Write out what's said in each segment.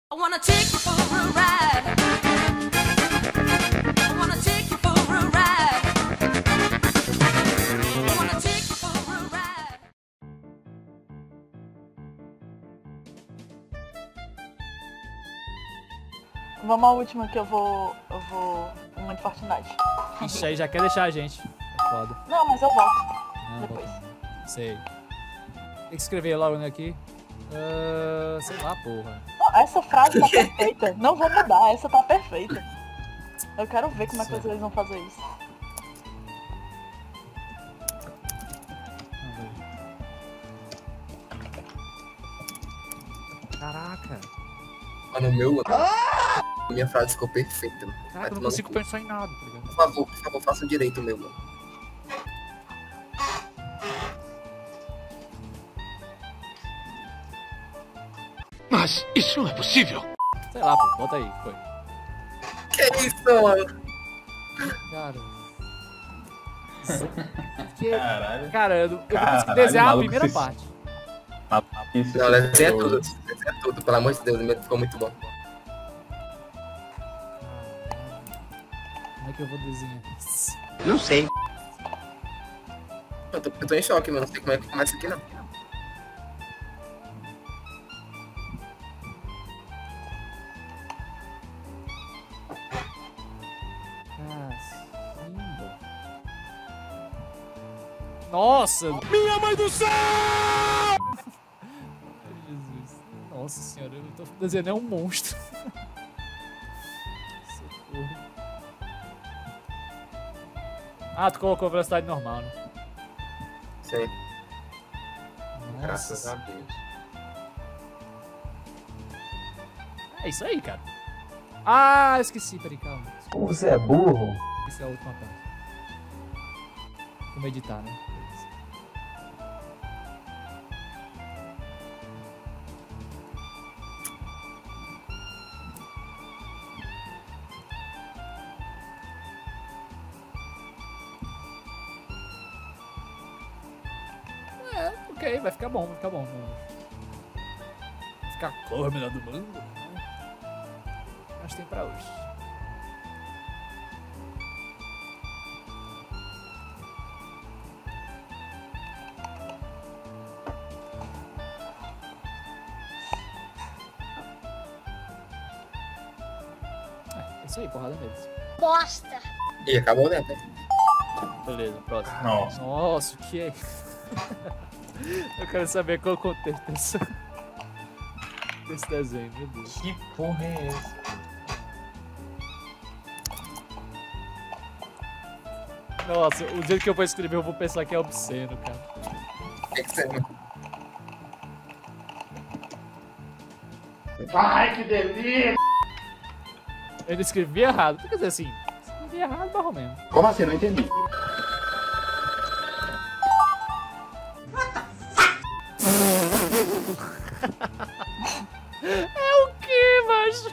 I wanna take you for a ride. I wanna take you for a ride. I wanna take you for a ride. Vamos à última que eu vou uma de Fortnite. Ixi, aí já quer deixar a gente. É foda. Não, mas eu volto. Não, Depois. Sei. Tem que escrever logo aqui. Sei lá, porra. Não, essa frase tá perfeita. Não vou mudar, essa tá perfeita. Eu quero ver como é que vocês vão fazer isso. Caraca. No meu, minha frase ficou perfeita. Caraca, eu não consigo pensar em nada, tá ligado? Por favor, faça direito, meu mano. Mas isso não é possível. Sei lá, pô, bota aí, foi. Que isso, mano? Cara. Caralho. Cara, eu não consegui Caralho, desenhar a maluco, primeira vocês- parte. Isso Não, desenha ficou- tudo. Desenha tudo, pelo amor de Deus, ficou muito bom. Como é que eu vou desenhar isso? Não sei. Eu tô em choque, mano. Não sei como é que começa aqui, não. Caramba. Nossa! Minha mãe do céu! Jesus. Nossa senhora, eu tô desenhando um monstro. Socorro. Ah, tu colocou velocidade normal, né? Sim. Nossa. Graças a Deus. É isso aí, cara. Ah, esqueci, peraí, calma. Como você é burro? Essa é a última parte. Vou meditar, né? É, ok, vai ficar bom, vai ficar bom. Vai ficar a cor melhor do mundo. Né? Mas tem pra hoje. É isso aí, porrada neles. Bosta. E acabou, né? Beleza, próximo. Nossa. Nossa, o que é? Eu quero saber qual é o contexto desse desenho, meu Deus. Que porra é essa? Nossa, o jeito que eu vou escrever eu vou pensar que é obsceno, cara. Tem que ser. Ai, que delícia! Eu não escrevi errado. Quer dizer assim, escrevi errado mais ou menos. Como assim? Não entendi. É o que, macho?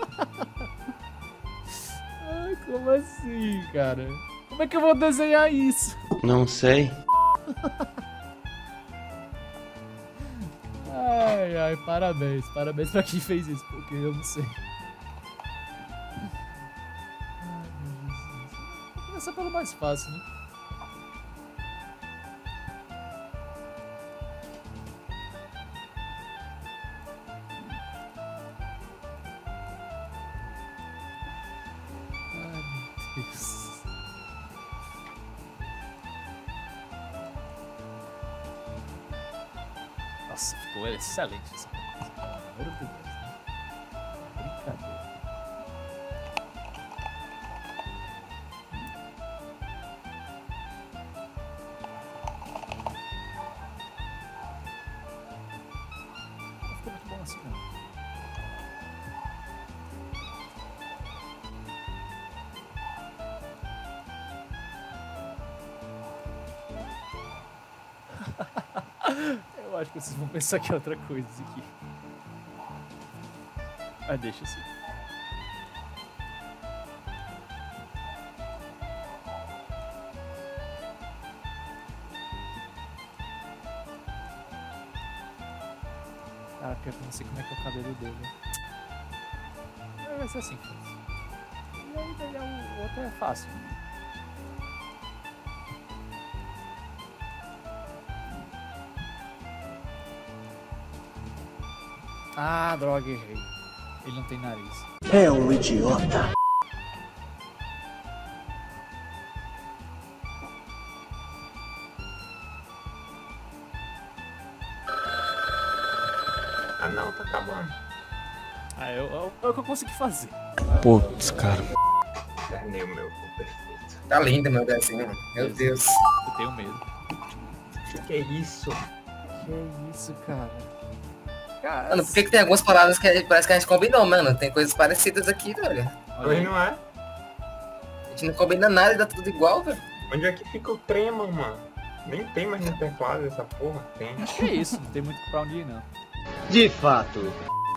Ai, como assim, cara? Como é que eu vou desenhar isso? Não sei. Ai, ai, parabéns. Parabéns pra quem fez isso, porque eu não sei. Ai, meu Jesus. Vou começar pelo mais fácil, né? Ai, meu Deus. Nossa, ficou excelente essa coisa. Pelo amor de Deus, né? Brincadeira. Não ficou muito bom assim, não. Eu acho que vocês vão pensar que é outra coisa isso aqui. Mas deixa assim. Caraca, eu não sei como é que é o cabelo dele. vai ser assim. E aí daí o outro é fácil. Ah, droga, errei. Ele não tem nariz. É um idiota. Ah não, tá acabando. Ah, é o que eu consegui fazer. Putz, cara. Terminei o meu perfeito. Tá lindo meu desenho, mano. Meu Deus. Eu tenho medo. Que é isso? Que isso, cara? Cara, Mano, por que tem algumas palavras que parece que a gente combinou, mano? Tem coisas parecidas aqui, velho. olha Hoje aí. não é? A gente não combina nada e dá tudo igual, velho. Onde é que fica o trema, mano? Nem tem mais no teclado essa porra. Tem. Acho que é isso, não tem muito pra onde ir, não. De fato.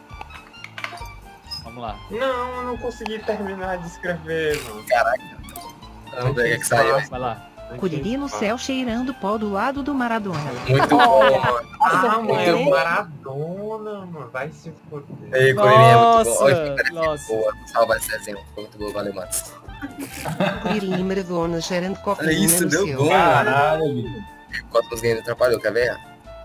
Vamos lá. Não, eu não consegui terminar de escrever, mano. Vamos ver o que é que saiu. Vai lá. Curiri no céu cheirando pó do lado do Maradona. Muito bom, mano. Ah, mano, é o Muito bom. Maradona, mano. Vai se foder. Ei, Coelhinha, é muito bom. Nossa, Olha que nossa. boa. Salva esse desenho. Ficou muito bom, valeu, Matos. Curiri e Maradona cheirando Olha cocaína isso, no deu céu. bom, mano. Caralho. Cosmos Games atrapalhou, quer ver?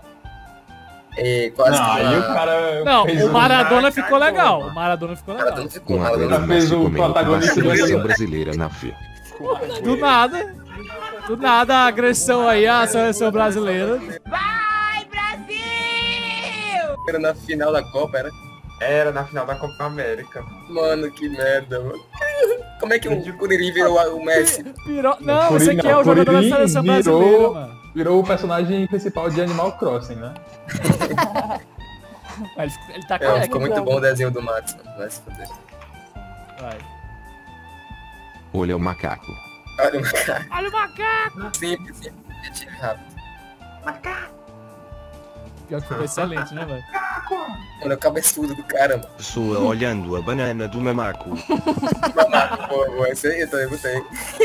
E quase Não, que aí o uma- cara. Não, fez o Maradona Macaco, ficou legal. mano. O Maradona ficou O cara legal. não ficou Com a mal, grana Já fez se o comendo com a protagonista seleção do- brasileira na FIA. Do nada. Do nada a agressão aí à seleção brasileira. Vai, Brasil! Era na final da Copa, era? Era na final da Copa América. Mano, que merda, mano. Como é que o Curiri virou o Messi? Pirou... Não, Curi- esse aqui é não, o jogador da Curirim seleção virou- brasileira, mano. Virou o personagem principal de Animal Crossing, né? Ele tá É, careca. ficou muito bom o desenho do Matos, mano. Vai se foder. Vai. Olha o macaco. Olha o macaco. Olha o macaco! Simples, simples. Rápido. Pior que ficou excelente, né, velho? Olha o cabeçudo do cara, mano. Pessoa olhando a banana do mamaco. Mamaco, boa. Esse aí eu também gostei.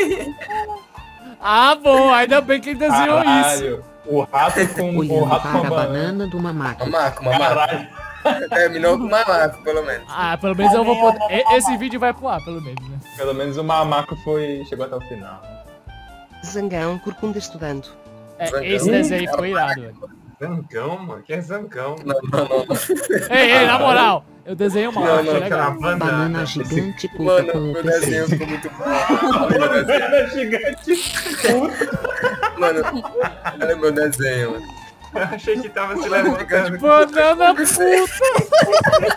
Ah, bom, ainda bem que ele desenhou isso. Caralho. O rato com o Olhando rato com para a a banana. banana do mamaco. Mamaco, mamaco. Caralho. Terminou com mamaco, pelo menos. Ah, pelo menos eu vou poder. Esse vídeo vai pro ar, pelo menos, né? Pelo menos o mamaco chegou até o final. Zangão corcunda estudando. É, Zangão. esse desenho ficou irado, velho. Zangão, mano. Que é zangão? Não. Ei, na moral, eu desenho mal, Não, achei não, legal. Banana gigante puta Mano, com o meu PC. desenho ficou muito bom. Olha meu desenho. Banana gigante. Mano, olha meu desenho, mano. Achei que tava se levantando. Banana puta!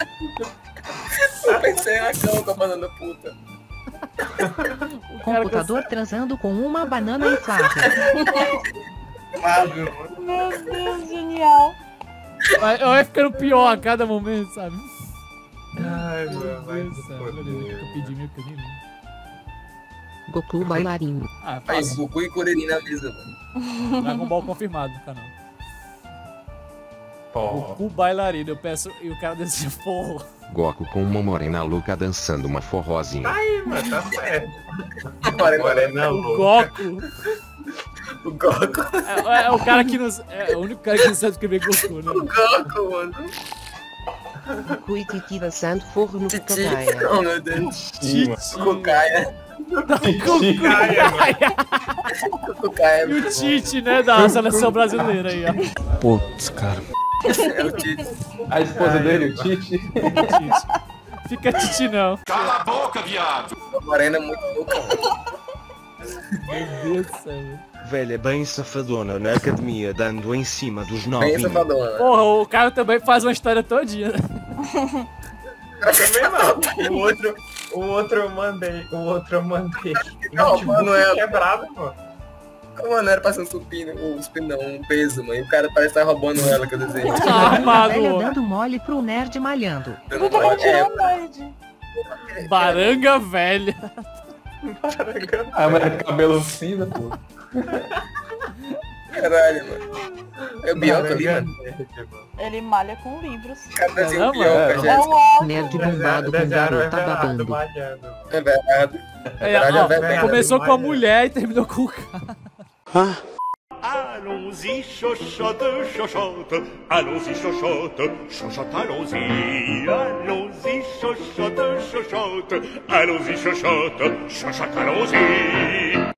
Eu pensei na cama com a banana puta. O cara Computador transando com uma banana inflável. Fábio, Meu Deus, genial. vai ficando pior a cada momento, sabe? Ai, Meu mano, vai Deus se do céu, foder. beleza, eu pedi meu que eu nem lembro. Goku bailarino. Ah, Aí, fácil. Goku e Curiri na mesa, mano. Dragon Ball confirmado no canal. Porra. Goku bailarino, eu peço. E o cara desenha forró. Goku com uma morena louca dançando uma forrozinha. Aí, mano, tá certo. Morena O louca. Goku. O Goku. É o cara que não. É o único cara que não sabe escrever Goku, né? O Goku, mano. Goku e Titi dançando forro no Titi. cocaia. Oh, meu Deus. Titi. Cocaia. Cocaia. E o Tite, né? Da seleção brasileira aí, ó. Putz, cara. É o Tite. A esposa dele, o Tite. Tite. Fica Titi não. A morena é muito louca, mano. Meu Deus do céu. velho. Velha bem safadona na academia dando em cima dos Bem novinhos. safadona. Porra, o cara também faz uma história todinha, né? Também não. O outro eu mandei. Não, Notebook mano, é- quebrado, mano. Mano, era pra ser um supino, um supino não, um peso, mano. E o cara parece que tá roubando ela que eu desenho. Tá armado, Velha ó. dando mole pro nerd malhando. Eu tava tirando nerd. Baranga velha. A mulher de cabelo cinza, pô. Caralho, mano. É o Bianca ali, mano. Ele malha com livros. O cara desenha o Caramba, Bianca, É gente. um ótimo. Nerd bombado com garota babando. É verdade. É, verdade, ó, é verdade. começou com a mulher e terminou com o cara. Allons-y, chochotte, chochotte. Allons-y, chochotte, chochotte, allons-y. Allons-y, chochotte, chochotte. chochotte. Allons-y, chochotte, chochotte, allons-y.